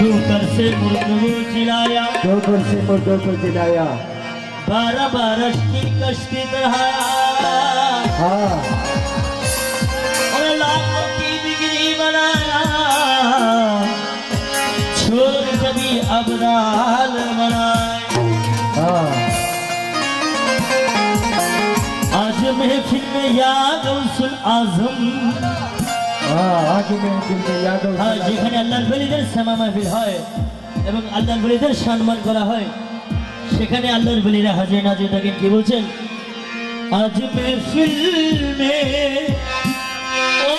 ठोकर से मुर्दों को जिलाया, ठोकर से मुर्दों को जिलाया, 12 बारिश की कश्ती बढ़ाया, हाँ, और लाखों की बिगड़ी बनाया, छोड़ कभी अबराल बनाए। हाँ, आज महफिल में या गौसुल आजम, आज महफिल में या गौसुल आजम, যেখানে আল্লাহর ওলিদের সামা মাহফিল হয় এবং আল্লাহর ওলিদের সম্মান করা হয়, সেখানে আল্লাহর ওলিরা হাজির নাজির থাকেন। কি বলছেন? আজ महफिल में ओ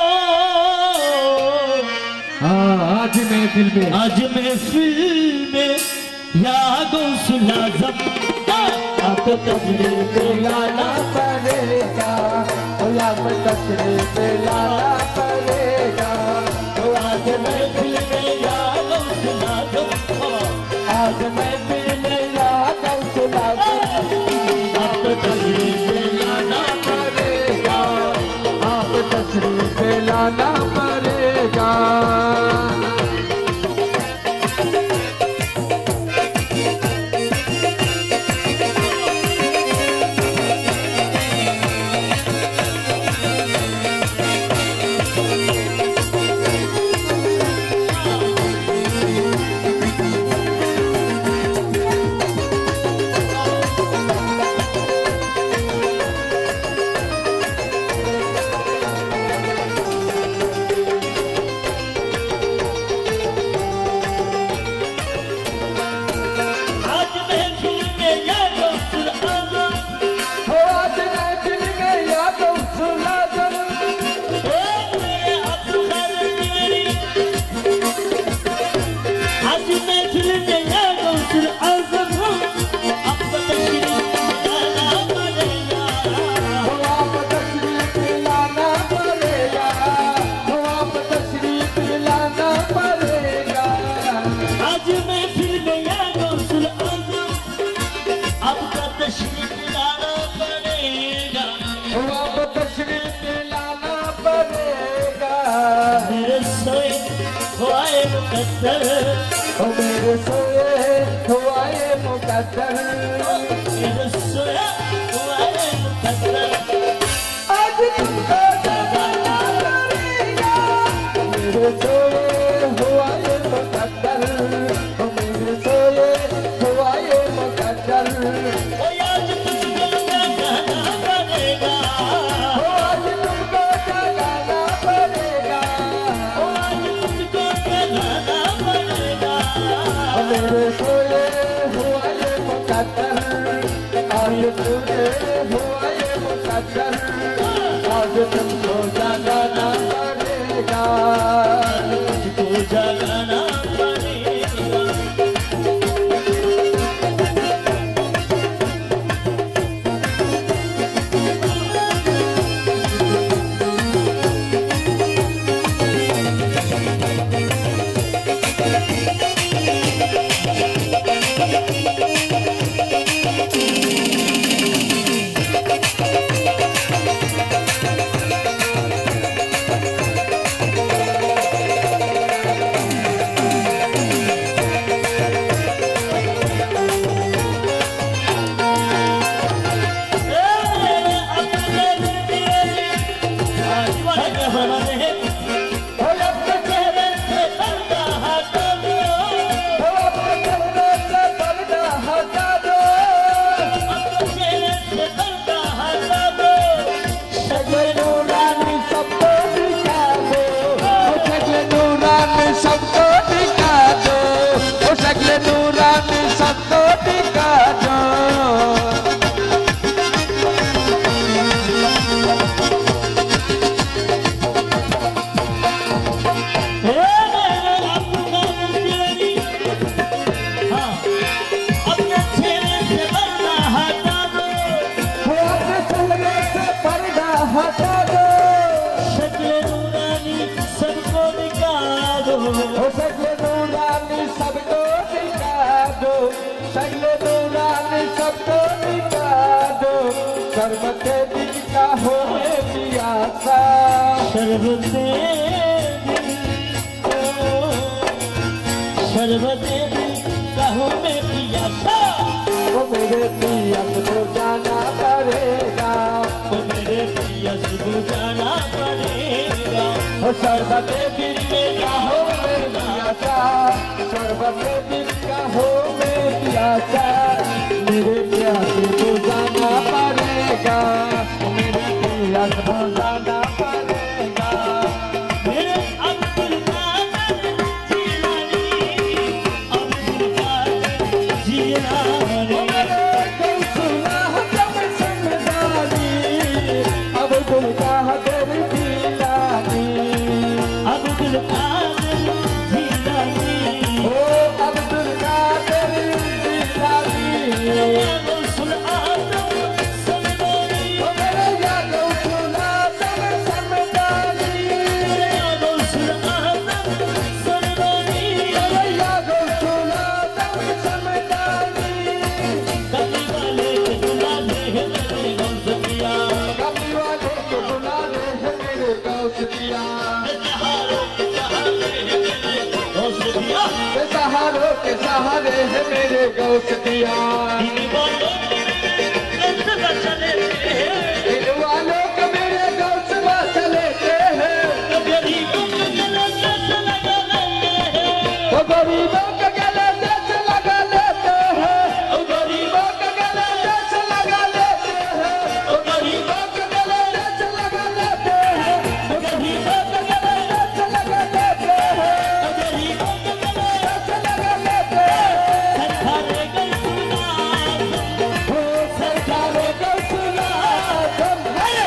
हाँ, आज महफिल में, आज महफिल में या गौसुल आजम, अब तशरीफ लाना पड़ेगा, अब तशरीफ लाना पड़ेगा, आज महफिल में या गौसुल आजम, आज महफिल में या गौसुल आजम, अब तशरीफ लाना पड़ेगा, अब तशरीफ लाना पड़ेगा। मेरे सोए हुआए मुकद्दर, मेरे सोए हुआए मुकद्दर, आज तुमको जगाना पड़ेगा, मेरे सोए हुआए मुकद्दर, मेरे सोए हुआए मुकद्दर, आज तुमको जगाना पड़ेगा, आज तुमको जगाना पड़ेगा, आज तुमको जगाना पड़ेगा, मेरे सोए हुआए मुकद्दर, आज तुझे हुआए मुकद्दर, आज तुमको जगाना पड़ेगा, तुझको जगाना पड़ेगा। शरबते दिल का हो पियासा, शरबते दिल को शरबते दिल कहूँ में पियासा वो मेरे पियस को जाना पड़ेगा, वो मेरे पियस बुझाना पड़ेगा। वो शरबते दिल का हो में पियासा, शरबते दिल का हो में पियासा, मेरे प्यास को जाना पड़ेगा, मेरे पियस को जाना पड़ेगा। मेरे अब्दुल कादिर जिलानी, अब्दुल कादिर जिलानी, अब्दुल कादिर जिलानी, अब्दुल कादिर जिलानी, ओ अब्दुल कादिर जिलानी, या गौसुल आदम समदानी, ओ मेरे या गौसुल आदम समदानी, या गौसुल आदम समदानी, मेरे या गौसुल आदम समदानी। कभी वाले के दुलारे हैं मेरे गौस पिया, कभी वाले को बुला ले है मेरे गौस पिया, सहारों के सहारे हैं मेरे गौस पिया। इन सहारों के सहारे है मेरे गौस पिया, इन वालों के मेरे गौस चले हैं, गरीबों के गले से लगा लेते हैं, वो गरीबों के गले से लगा लेते हैं, गरीबों के गले से लगा लेते हैं, गरीबों के गले से लगा लेते हैं, गरीबों के गले से लगा लेते हैं, गरीबों के गले से लगा लेते हैं। सरकारे गलसुना हो सरकारे गौसुल आदम,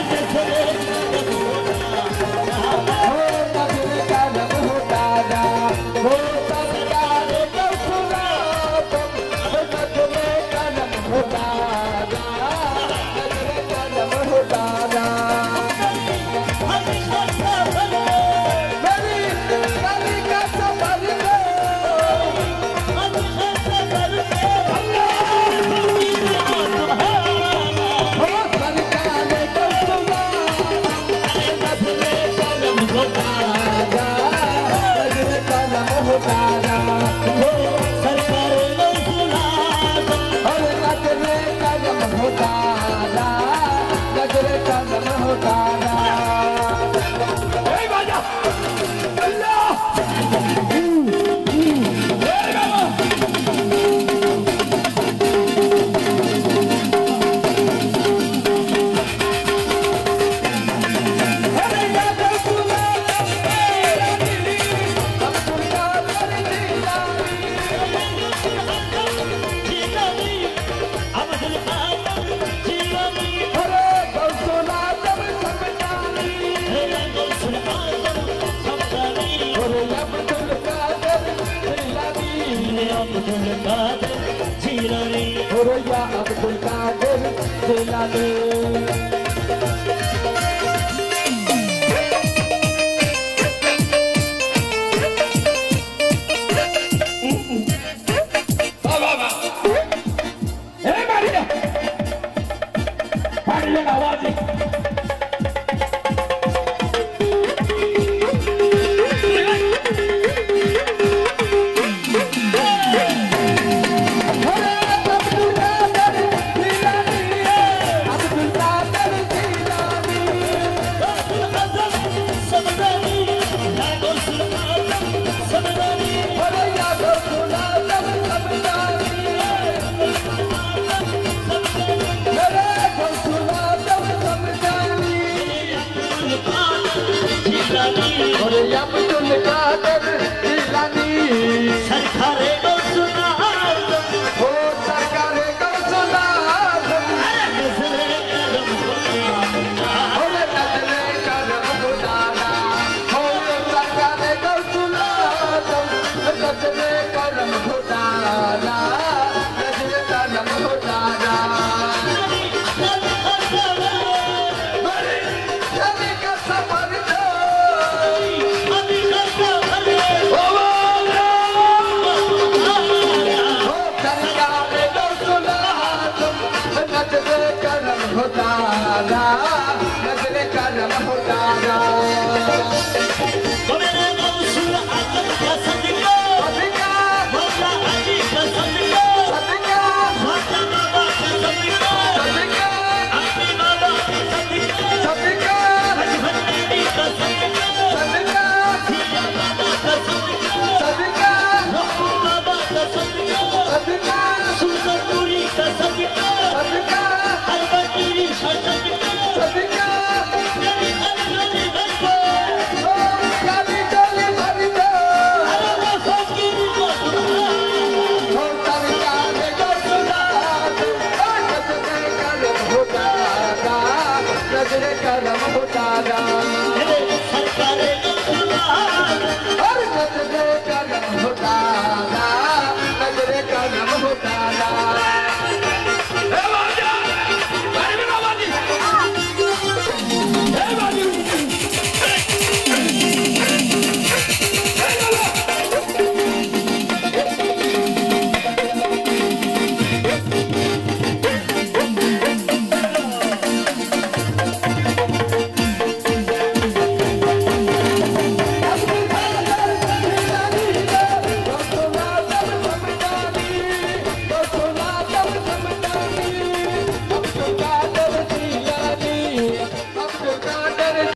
हो नजर कलम हो दादा, हो सरकारे गौसुल आदम, हो नजर कलम हो दादा, नजर कलम हो दादा। मेरी गली का सफर में हो सरकारे गौसुल आदम, नजर कलम हो दादा, और नजर कलम हो दादा, नजर कलम हो दादा। ए बाजा अल्लाह अरे या गौसुल आदम मेरा दिली, अब्दुल कादिर जिलानी, अरे गौसुल आदम समदानी, अरे अब्दुल कादिर जिलानी, अरे या अब्दुल कादिर जिलानी।